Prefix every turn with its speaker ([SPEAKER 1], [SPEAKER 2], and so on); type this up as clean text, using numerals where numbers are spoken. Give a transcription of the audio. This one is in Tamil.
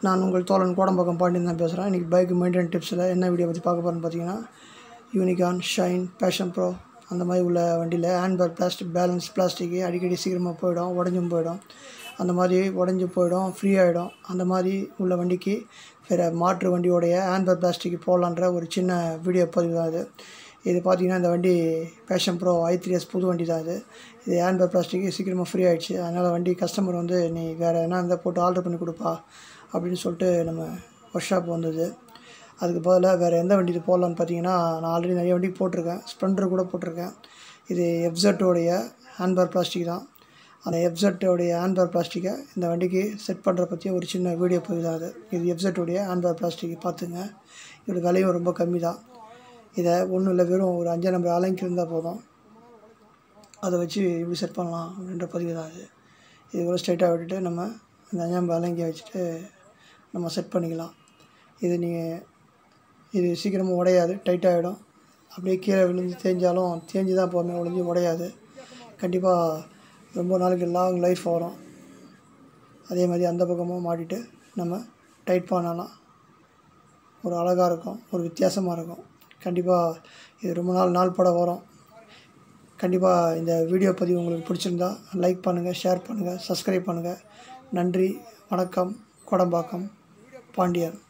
[SPEAKER 1] நான் உங்கள் தோழன் கோடம்பாக்கம் பாண்டியன் தான் பேசுகிறேன். இன்றைக்கி பைக் மெயின்டெனன்ஸ் டிப்ஸில் என்ன வீடியோ பற்றி பார்க்க போகிறேன்னு பார்த்தீங்கன்னா, யூனிகார்ன், ஷைன், பேஷன் ப்ரோ அந்த மாதிரி உள்ள வண்டியில் ஹேண்ட்பேக் பிளாஸ்டிக்கு அடிக்கடி சீக்கிரமாக போயிடும், உடஞ்சும் போயிடும். அந்த மாதிரி உடஞ்சி போயிடும், ஃப்ரீ ஆகிடும். அந்த மாதிரி உள்ள வண்டிக்கு வேறு மாற்று வண்டியோடைய ஹேண்ட்பேக் பிளாஸ்டிக் போடலான்ற ஒரு சின்ன வீடியோ பதிவு தான் இது பார்த்தீங்கன்னா, இந்த வண்டி பேஷன் ப்ரோ i3s புது வண்டி தான் இது ஹேண்ட்பேக் பிளாஸ்டிக்கு சீக்கிரமாக ஃப்ரீ ஆகிடுச்சு. அதனால் வண்டி கஸ்டமர் வந்து நீ வேறு என்ன இருந்தால் போட்டு ஆல்ட்ரு பண்ணி கொடுப்பா அப்படின்னு சொல்லிட்டு நம்ம ஒர்க் ஷாப் வந்தது. அதுக்கு பதிலாக வேறு எந்த வண்டி இது போடலான்னு பார்த்தீங்கன்னா, நான் ஆல்ரெடி நிறைய வண்டிக்கு போட்டிருக்கேன், ஸ்ப்ளெண்டர் கூட போட்டிருக்கேன். இது எஃப்செட்டோடைய ஹேண்ட்பேக் பிளாஸ்டிக் தான். அந்த எஃப்செட்டோடைய ஹேண்ட்பேக் பிளாஸ்டிக்கை இந்த வண்டிக்கு செட் பண்ணுற பற்றி ஒரு சின்ன வீடியோ பதிவு தான் இது எஃப்செட்டோடைய ஹேண்ட்பேக் பிளாஸ்டிக் பார்த்துங்க. இதோட விலையும் ரொம்ப கம்மி தான். இதை ஒன்றும் இல்லை, வெறும் ஒரு 5 நம்பர் அலைங்க் இருந்தால் போதும். அதை வச்சு இப்படி செட் பண்ணலாம் அப்படின்ற பதிவு தான் இது கூட ஸ்ட்ரைட்டாக விட்டுட்டு நம்ம அந்த 5 நம்பர் அலைங்கியை வச்சுட்டு நம்ம செட் பண்ணிக்கலாம். இது சீக்கிரமாக உடையாது, டைட்டாகிடும். அப்படியே கீழே விழுந்து தேஞ்சு தான் போகுமே ஒழிஞ்சு உடையாது. கண்டிப்பாக ரொம்ப நாளைக்கு லாங் லைஃப் வரும். அதே மாதிரி அந்த பக்கமும் மாட்டிட்டு நம்ம டைட் பண்ணலாம். ஒரு அழகாக இருக்கும், ஒரு வித்தியாசமாக இருக்கும். கண்டிப்பாக இது ரொம்ப நாள் பட வரும். கண்டிப்பாக இந்த வீடியோ பதிவு உங்களுக்கு பிடிச்சிருந்தா லைக் பண்ணுங்கள், ஷேர் பண்ணுங்கள், சப்ஸ்கிரைப் பண்ணுங்கள். நன்றி, வணக்கம். கோடம்பாக்கம் பாண்டியன்.